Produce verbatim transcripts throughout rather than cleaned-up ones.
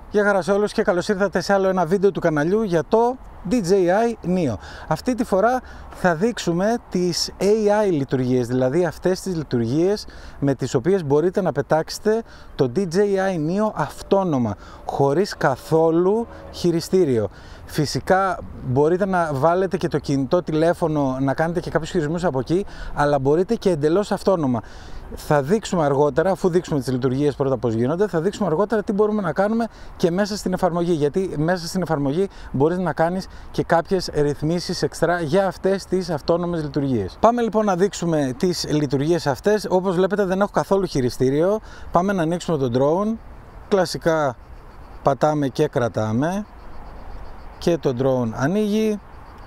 Γεια χαρά σε όλους και καλώς ήρθατε σε άλλο ένα βίντεο του καναλιού για το ντι τζέι άι Neo. Αυτή τη φορά θα δείξουμε τις έι άι λειτουργίες, δηλαδή αυτές τις λειτουργίες με τις οποίες μπορείτε να πετάξετε το ντι τζέι άι Neo αυτόνομα, χωρίς καθόλου χειριστήριο. Φυσικά μπορείτε να βάλετε και το κινητό τηλέφωνο, να κάνετε και κάποιους χειρισμούς από εκεί, αλλά μπορείτε και εντελώς αυτόνομα. Θα δείξουμε αργότερα, αφού δείξουμε τις λειτουργίες πρώτα πώς γίνονται, θα δείξουμε αργότερα τι μπορούμε να κάνουμε και μέσα στην εφαρμογή. Γιατί μέσα στην εφαρμογή μπορείς να κάνεις και κάποιες ρυθμίσεις εξτρά για αυτές τις αυτόνομες λειτουργίες. Πάμε λοιπόν να δείξουμε τις λειτουργίες αυτές. Όπως βλέπετε δεν έχω καθόλου χειριστήριο. Πάμε να ανοίξουμε τον drone. Κλασικά πατάμε και κρατάμε. Και το drone ανοίγει.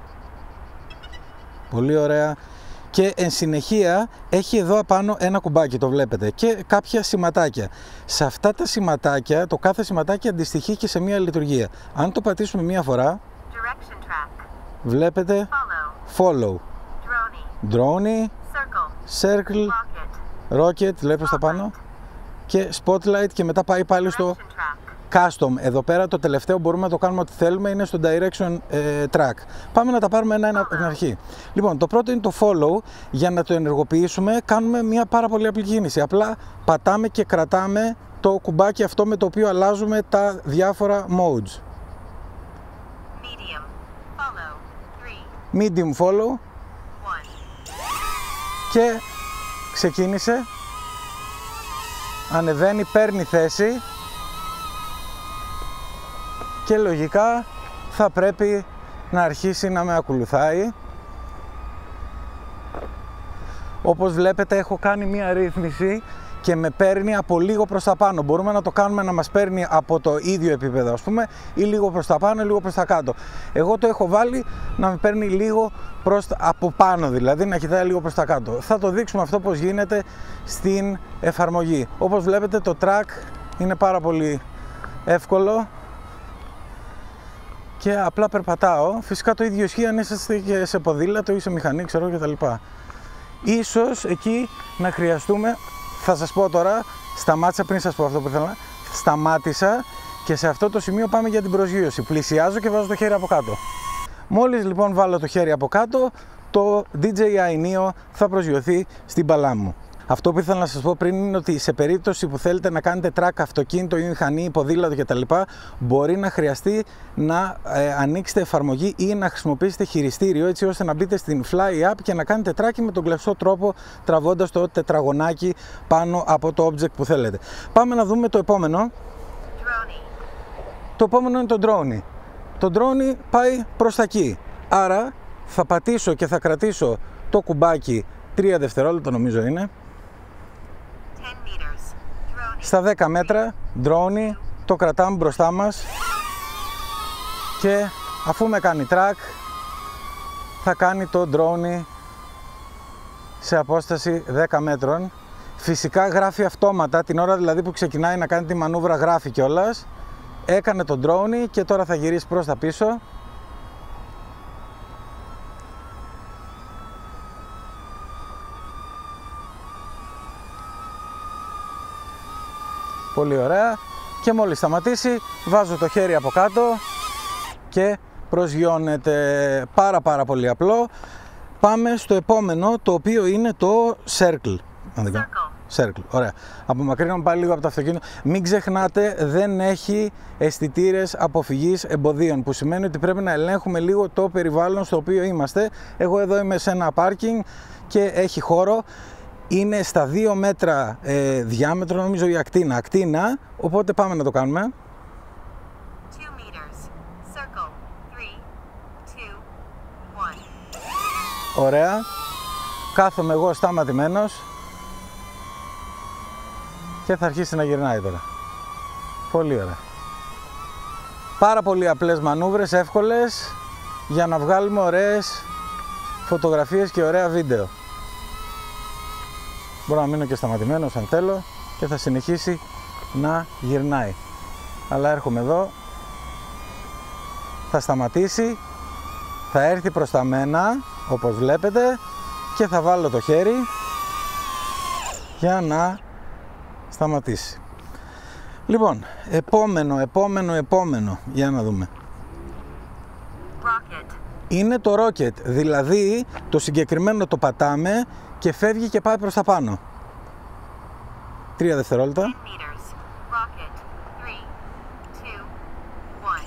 Πολύ ωραία. Και εν συνεχεία έχει εδώ απάνω ένα κουμπάκι, το βλέπετε, και κάποια σηματάκια. Σε αυτά τα σηματάκια, το κάθε σηματάκι αντιστοιχεί και σε μία λειτουργία. Αν το πατήσουμε μία φορά, βλέπετε follow, drone, circle, rocket, βλέπω στα πάνω, και spotlight, και μετά πάει πάλι στο custom. Εδώ πέρα το τελευταίο μπορούμε να το κάνουμε ό,τι θέλουμε, είναι στο direction ε, track. Πάμε να τα πάρουμε ένα-ένα από την αρχή. Λοιπόν, το πρώτο είναι το follow. Για να το ενεργοποιήσουμε κάνουμε μια πάρα πολύ απλή κίνηση. Απλά πατάμε και κρατάμε το κουμπάκι αυτό με το οποίο αλλάζουμε τα διάφορα modes. Medium follow, Medium follow. Και ξεκίνησε. Ανεβαίνει, παίρνει θέση. Και λογικά θα πρέπει να αρχίσει να με ακολουθάει. Όπως βλέπετε έχω κάνει μία ρύθμιση και με παίρνει από λίγο προς τα πάνω. Μπορούμε να το κάνουμε να μας παίρνει από το ίδιο επίπεδο, ας πούμε, ή λίγο προς τα πάνω ή λίγο προς τα κάτω. Εγώ το έχω βάλει να με παίρνει λίγο προς τα... από πάνω, δηλαδή να κοιτάει λίγο προς τα κάτω. Θα το δείξουμε αυτό πώς γίνεται στην εφαρμογή. Όπως βλέπετε το track είναι πάρα πολύ εύκολο και απλά περπατάω. Φυσικά το ίδιο ισχύει αν είσαστε και σε ποδήλατο ή σε μηχανή, ξέρω, κτλ. Ίσως εκεί να χρειαστούμε, θα σας πω τώρα, σταμάτησα πριν σας πω αυτό που ήθελα, σταμάτησα και σε αυτό το σημείο πάμε για την προσγείωση. Πλησιάζω και βάζω το χέρι από κάτω. Μόλις λοιπόν βάλω το χέρι από κάτω, το ντι τζέι άι Neo θα προσγειωθεί στην παλάμη μου. Αυτό που ήθελα να σας πω πριν είναι ότι σε περίπτωση που θέλετε να κάνετε track αυτοκίνητο ή μηχανή, ποδήλατο κτλ., μπορεί να χρειαστεί να ε, ανοίξετε εφαρμογή ή να χρησιμοποιήσετε χειριστήριο, έτσι ώστε να μπείτε στην Fly App και να κάνετε tracking με τον κλειστό τρόπο, τραβώντας το τετραγωνάκι πάνω από το object που θέλετε. Πάμε να δούμε το επόμενο. Drone. Το επόμενο είναι το drone. Το drone πάει προς τα εκεί. Άρα θα πατήσω και θα κρατήσω το κουμπάκι τρία δευτερόλεπτα, νομίζω είναι. Στα δέκα μέτρα, drone, το κρατάμε μπροστά μας και αφού με κάνει track θα κάνει το drone σε απόσταση δέκα μέτρων. Φυσικά γράφει αυτόματα, την ώρα δηλαδή που ξεκινάει να κάνει τη μανούβρα γράφει κιόλας. Έκανε το drone και τώρα θα γυρίσει προς τα πίσω. Πολύ ωραία. Και μόλις σταματήσει βάζω το χέρι από κάτω και προσγειώνεται. Πάρα πάρα πολύ απλό. Πάμε στο επόμενο, το οποίο είναι το circle. Circle. Circle. Ωραία. Απομακρύνομαι πάλι λίγο από το αυτοκίνητο. Μην ξεχνάτε, δεν έχει αισθητήρες αποφυγής εμποδίων, που σημαίνει ότι πρέπει να ελέγχουμε λίγο το περιβάλλον στο οποίο είμαστε. Εγώ εδώ είμαι σε ένα πάρκινγκ και έχει χώρο. Είναι στα δύο μέτρα ε, διάμετρο, νομίζω, η ακτίνα. Ακτίνα, οπότε πάμε να το κάνουμε. Ωραία. Κάθομαι εγώ σταματημένος και θα αρχίσει να γυρνάει τώρα. Πολύ ωραία. Πάρα πολύ απλές μανούβρες, εύκολες, για να βγάλουμε ωραίες φωτογραφίες και ωραία βίντεο. Μπορώ να μείνω και σταματημένος αν θέλω και θα συνεχίσει να γυρνάει. Αλλά έρχομαι εδώ, θα σταματήσει, θα έρθει προς τα μένα, όπως βλέπετε, και θα βάλω το χέρι για να σταματήσει. Λοιπόν, επόμενο, επόμενο, επόμενο, για να δούμε. Rocket. Είναι το rocket, δηλαδή το συγκεκριμένο το πατάμε και φεύγει και πάει προς τα πάνω. Τρία δευτερόλεπτα. ten meters. Rocket. three, two, one.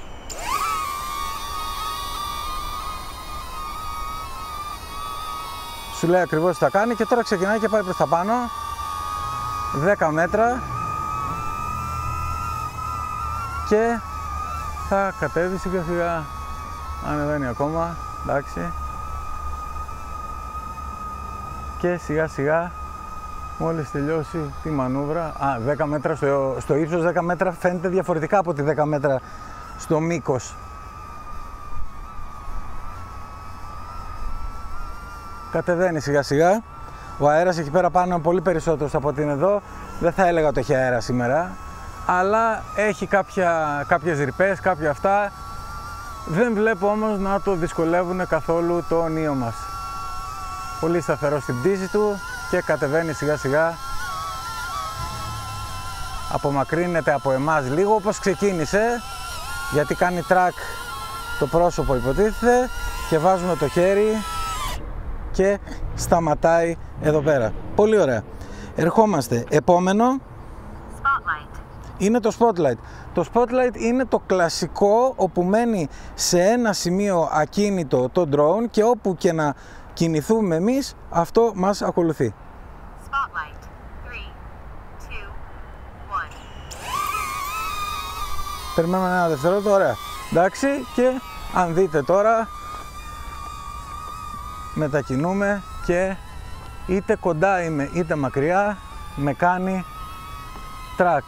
Σου λέει ακριβώς τι θα κάνει και τώρα ξεκινάει και πάει προς τα πάνω. δέκα μέτρα. Και θα κατέβει σιγά σιγά. Ανεβαίνει ακόμα. Εντάξει. Και σιγά σιγά μόλις τελειώσει τη μανούβρα. Α, δέκα μέτρα στο, στο ύψος, δέκα μέτρα φαίνεται διαφορετικά από τη δέκα μέτρα στο μήκος. Κατεβαίνει σιγά σιγά. Ο αέρας εκεί πέρα πάνω είναι πολύ περισσότερος από ό,τι είναι εδώ. Δεν θα έλεγα ότι έχει αέρα σήμερα, αλλά έχει κάποια, κάποιες ρηπές, κάποια αυτά. Δεν βλέπω όμως να το δυσκολεύουν καθόλου το νίο μας. Πολύ σταθερό στην πτήση του και κατεβαίνει σιγά σιγά. Απομακρύνεται από εμάς λίγο όπως ξεκίνησε, γιατί κάνει track το πρόσωπο υποτίθεται, και βάζουμε το χέρι και σταματάει εδώ πέρα. Πολύ ωραία. Ερχόμαστε. Επόμενο Spotlight. είναι το spotlight. Το spotlight είναι το κλασικό όπου μένει σε ένα σημείο ακίνητο το drone και όπου και να κινηθούμε εμείς αυτό μας ακολουθεί. Spotlight. three, two, one. Περιμένουμε ένα δευτερόλεπτο, ωραία. Εντάξει, και αν δείτε τώρα μετακινούμε και είτε κοντά είμαι είτε μακριά με κάνει track.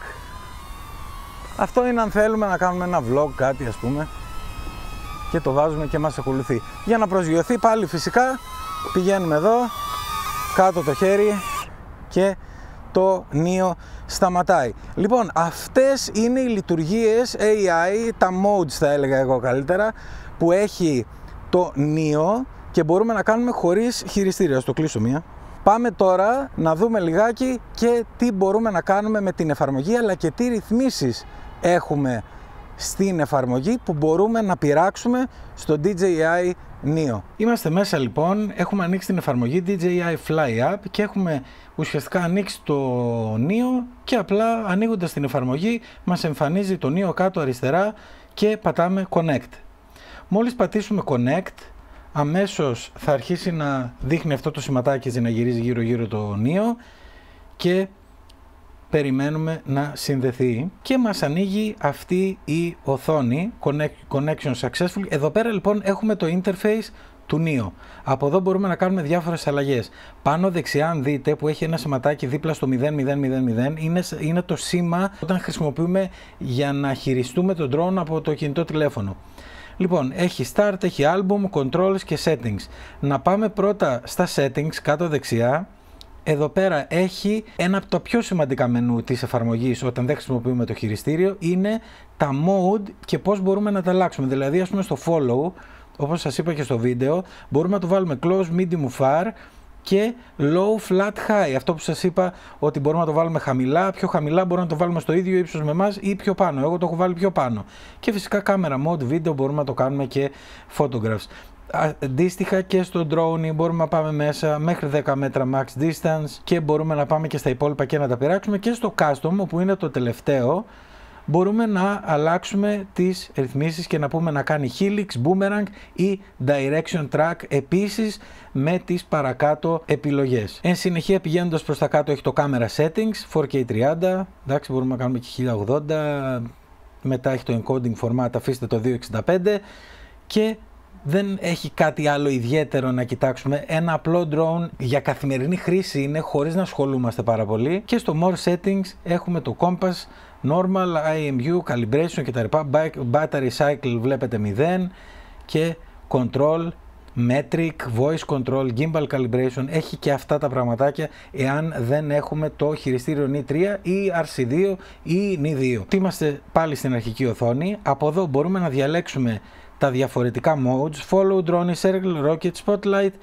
Αυτό είναι αν θέλουμε να κάνουμε ένα vlog, κάτι ας πούμε, και το βάζουμε και μας ακολουθεί. Για να προσγειωθεί πάλι φυσικά πηγαίνουμε εδώ, κάτω το χέρι και το νίο σταματάει. Λοιπόν, αυτές είναι οι λειτουργίες έι άι, τα modes θα έλεγα εγώ καλύτερα, που έχει το νίο και μπορούμε να κάνουμε χωρίς χειριστήριο. Ας το κλείσω μία. Πάμε τώρα να δούμε λιγάκι και τι μπορούμε να κάνουμε με την εφαρμογή, αλλά και τι ρυθμίσεις έχουμε στην εφαρμογή που μπορούμε να πειράξουμε στο ντι τζέι άι Neo. Είμαστε μέσα λοιπόν, έχουμε ανοίξει την εφαρμογή ντι τζέι άι Fly App και έχουμε ουσιαστικά ανοίξει το Neo και απλά ανοίγοντας την εφαρμογή μας εμφανίζει το Neo κάτω αριστερά και πατάμε Connect. Μόλις πατήσουμε Connect, αμέσως θα αρχίσει να δείχνει αυτό το σηματάκι να γυρίζει γύρω γύρω το Neo και περιμένουμε να συνδεθεί και μας ανοίγει αυτή η οθόνη Connection Successful. Εδώ πέρα λοιπόν έχουμε το interface του Neo. Από εδώ μπορούμε να κάνουμε διάφορες αλλαγές. Πάνω δεξιά αν δείτε που έχει ένα σηματάκι δίπλα στο μηδέν μηδέν μηδέν μηδέν είναι, είναι το σήμα όταν χρησιμοποιούμε για να χειριστούμε τον drone από το κινητό τηλέφωνο. Λοιπόν, έχει Start, έχει Album, Controls και Settings. Να πάμε πρώτα στα Settings κάτω δεξιά. Εδώ πέρα έχει ένα από τα πιο σημαντικά μενού της εφαρμογής όταν δεν χρησιμοποιούμε το χειριστήριο, είναι τα mode και πώς μπορούμε να τα αλλάξουμε. Δηλαδή, ας πούμε στο follow, όπως σας είπα και στο βίντεο, μπορούμε να το βάλουμε close, medium, far και low, flat, high. Αυτό που σας είπα ότι μπορούμε να το βάλουμε χαμηλά, πιο χαμηλά μπορούμε να το βάλουμε στο ίδιο ύψος με εμάς ή πιο πάνω. Εγώ το έχω βάλει πιο πάνω. Και φυσικά camera mode, βίντεο μπορούμε να το κάνουμε και photographs. Αντίστοιχα και στο drone μπορούμε να πάμε μέσα μέχρι δέκα μέτρα max distance και μπορούμε να πάμε και στα υπόλοιπα και να τα πειράξουμε, και στο custom όπου είναι το τελευταίο μπορούμε να αλλάξουμε τις ρυθμίσεις και να πούμε να κάνει helix, boomerang ή direction track επίσης με τις παρακάτω επιλογές. Εν συνεχεία πηγαίνοντας προς τα κάτω έχει το camera settings φορ κέι τριάντα, εντάξει μπορούμε να κάνουμε και χίλια ογδόντα, μετά έχει το encoding format, αφήστε το διακόσια εξήντα πέντε και δεν έχει κάτι άλλο ιδιαίτερο να κοιτάξουμε. Ένα απλό drone για καθημερινή χρήση είναι, χωρίς να ασχολούμαστε πάρα πολύ. Και στο More Settings έχουμε το Compass, Normal, άι εμ γιου, Calibration κτλ. Battery Cycle βλέπετε μηδέν και Control, Metric, Voice Control, Gimbal Calibration. Έχει και αυτά τα πραγματάκια εάν δεν έχουμε το χειριστήριο εν ι τρία ή αρ σι δύο ή εν ι δύο. Είμαστε πάλι στην αρχική οθόνη. Από εδώ μπορούμε να διαλέξουμε τα διαφορετικά modes, follow, drone, circle, rocket, spotlight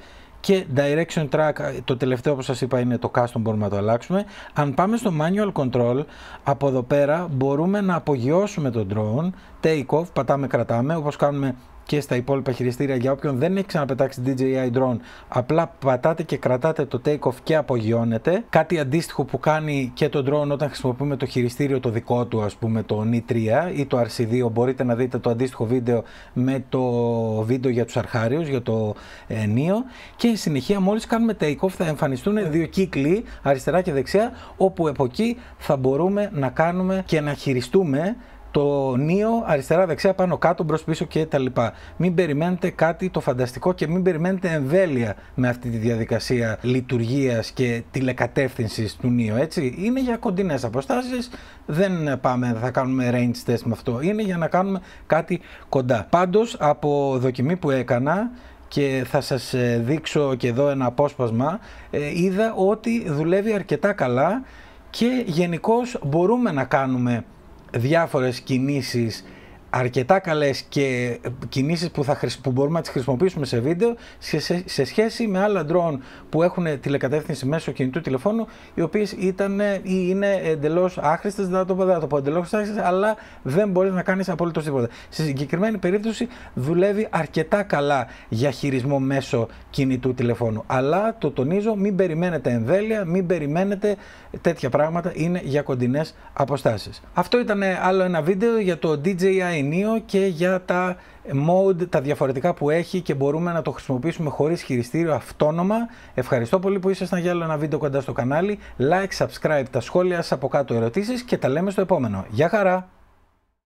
και direction track, το τελευταίο όπως σας είπα είναι το custom, μπορούμε να το αλλάξουμε. Αν πάμε στο manual control, από εδώ πέρα μπορούμε να απογειώσουμε το drone, take off, πατάμε κρατάμε όπως κάνουμε και στα υπόλοιπα χειριστήρια. Για όποιον δεν έχει ξαναπετάξει ντι τζέι άι drone, απλά πατάτε και κρατάτε το take off και απογειώνεται. Κάτι αντίστοιχο που κάνει και το drone όταν χρησιμοποιούμε το χειριστήριο το δικό του, ας πούμε το νι τρία ή το αρ σι δύο. Μπορείτε να δείτε το αντίστοιχο βίντεο με το βίντεο για τους αρχάριους, για το ε, Neo. Και στη συνεχεία μόλις κάνουμε take off θα εμφανιστούν δύο κύκλοι αριστερά και δεξιά, όπου από εκεί θα μπορούμε να κάνουμε και να χειριστούμε το Neo αριστερά, δεξιά, πάνω, κάτω, μπρος, πίσω και τα λοιπά. Μην περιμένετε κάτι το φανταστικό και μην περιμένετε εμβέλεια με αυτή τη διαδικασία λειτουργίας και τηλεκατεύθυνσης του Neo, έτσι. Είναι για κοντινές αποστάσεις, δεν πάμε, θα κάνουμε range test με αυτό. Είναι για να κάνουμε κάτι κοντά. Πάντως, από δοκιμή που έκανα, και θα σας δείξω και εδώ ένα απόσπασμα, είδα ότι δουλεύει αρκετά καλά και γενικώς μπορούμε να κάνουμε διάφορες κινήσεις αρκετά καλές και κινήσεις που, θα, που μπορούμε να τις χρησιμοποιήσουμε σε βίντεο σε, σε, σε σχέση με άλλα drone που έχουν τηλεκατεύθυνση μέσω κινητού τηλεφώνου, οι οποίες ήταν ή είναι εντελώς άχρηστες, δεν θα το πω, δεν θα το πω εντελώς άχρηστες, αλλά δεν μπορείς να κάνεις απολύτως τίποτα. Σε συγκεκριμένη περίπτωση δουλεύει αρκετά καλά για χειρισμό μέσω κινητού τηλεφώνου, αλλά το τονίζω, μην περιμένετε εμβέλεια, μην περιμένετε τέτοια πράγματα, είναι για κοντινές αποστάσεις. Αυτό ήταν άλλο ένα βίντεο για το ντι τζέι άι Neo και για τα mode, τα διαφορετικά που έχει και μπορούμε να το χρησιμοποιήσουμε χωρίς χειριστήριο αυτόνομα. Ευχαριστώ πολύ που ήσασταν για άλλο ένα βίντεο κοντά στο κανάλι. Like, subscribe, τα σχόλια σας από κάτω, ερωτήσεις και τα λέμε στο επόμενο. Γεια χαρά!